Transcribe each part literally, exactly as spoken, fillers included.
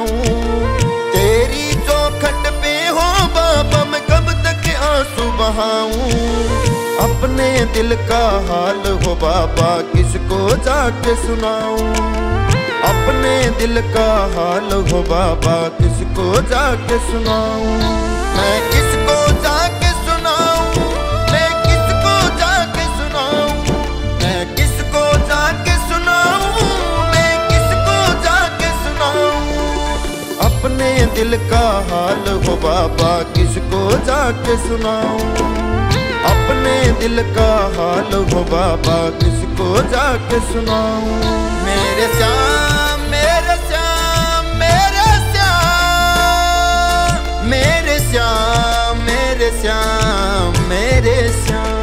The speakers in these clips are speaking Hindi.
सुनाऊं। तेरी चौखट पे हो बाबा मैं कब तक आंसू बहाऊं। अपने दिल का हाल हो बाबा किसको जाके सुनाऊं। अपने दिल का हाल हो बाबा किसको जाके सुनाऊं। मैं किसको जाके सुनाऊं, मैं किसको जाके सुनाऊं, मैं किसको जाके सुनाऊं, मैं किसको जाके सुनाऊं। अपने दिल का हाल हो बाबा किसको जाके सुनाऊं। अपने दिल का हाल हो बाबा किसको जाके सुनाऊं। मेरे श्याम मेरे श्याम मेरे श्याम मेरे श्याम मेरे श्याम मेरे श्याम।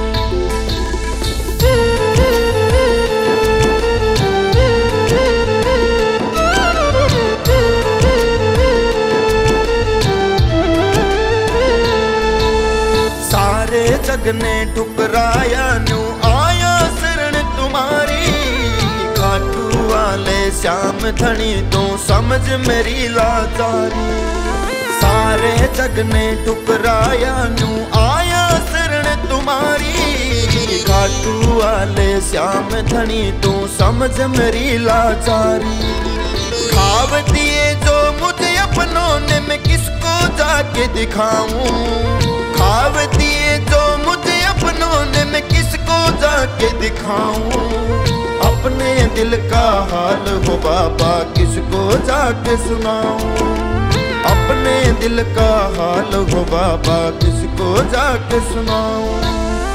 सारे जग ने ठुकराया न्यू आया शरण तुम्हारी। खाटू वाले श्याम धनी तू समझ मेरी लाचारी। सारे जग ने ठुकराया न्यू आया शरण तुम्हारी। खाटू वाले श्याम धनी तू समझ मेरी लाचारी। खाव दिए जो मुझे अपनों ने मैं किसको जाके दिखाऊं। खाव दिए जो मुझे अपनों ने मैं किसको जाके दिखाऊं। अपने दिल का हाल हो बाबा किसको जाके सुनाऊं। अपने दिल का हाल हो बाबा किसको जाके सुनाऊं।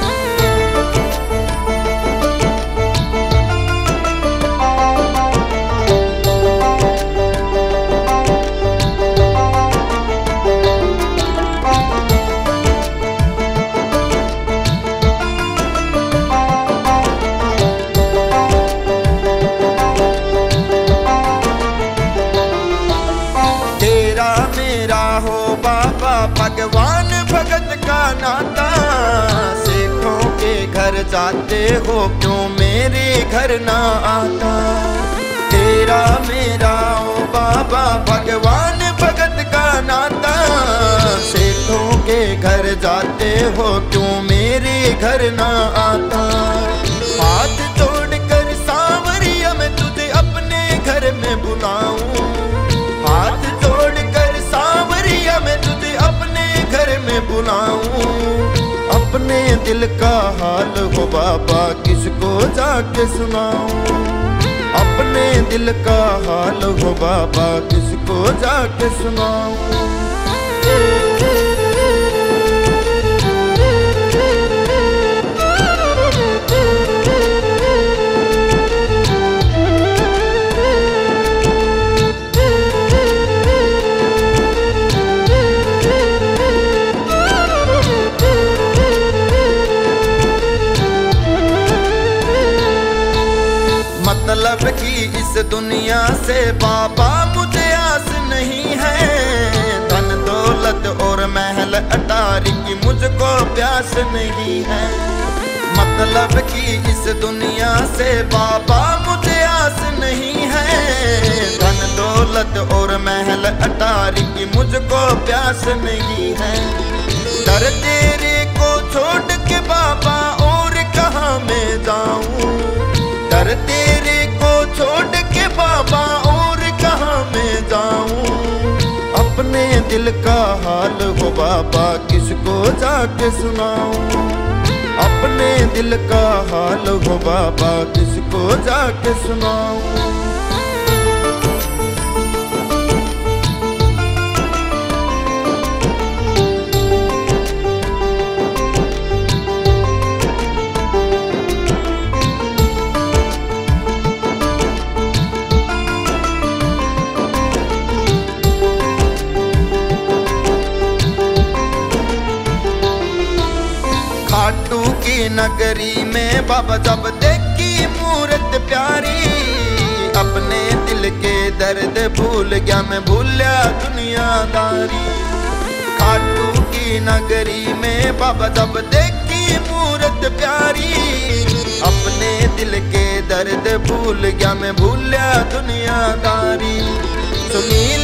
भगवान भगत का नाता। सिखों के घर जाते हो क्यों मेरे घर ना आता। तेरा मेरा ओ बाबा भगवान भगत का नाता। सिखों के घर जाते हो क्यों मेरे घर ना आता। हाथ जोड़कर सांवरिया मैं तुझे अपने घर में बुलाऊं। हाथ जोड़कर सांवरिया मैं तुझे अपने घर में बुलाऊं। अपने दिल का हाल हो बाबा किसको जाके सुनाऊं। अपने दिल का हाल हो बाबा किसको जाके सुनाऊं। मतलब की इस दुनिया से बाबा मुझे आस नहीं है। धन दौलत और महल अटारी की मुझको प्यास नहीं है। मतलब की इस दुनिया से बाबा मुझे आस नहीं है। धन दौलत और महल अटारी की मुझको प्यास नहीं है। दर तेरे को छोड़ के बाबा और कहाँ मैं जाऊं। दर तेरे को छोड़ के बाबा और कहाँ मैं जाऊं। अपने दिल का हाल हो बाबा किसको जाके सुनाऊं। अपने दिल का हाल हो बाबा किसको जाके सुनाऊं। खाटू की नगरी में बाबा जब देखी मूरत प्यारी। अपने दिल के दर्द भूल गया मैं भूलिया दुनियादारी। खाटू की नगरी में बाबा जब देखी मूरत प्यारी। अपने दिल के दर्द भूल गया मैं भूलिया दुनियादारी। सुनील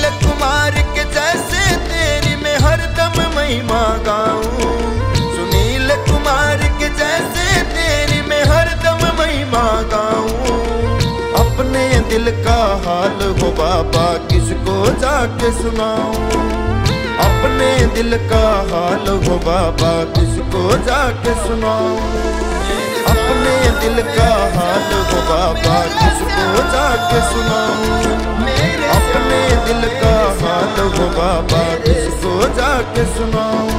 बाबा किसको जाके सुनाऊं। अपने दिल का हाल हो बाबा किसको जाके सुनाऊं। अपने दिल का हाल हो बाबा किसको जाके सुनाऊं। अपने दिल का हाल हो बाबा किसको जाके सुनाऊं।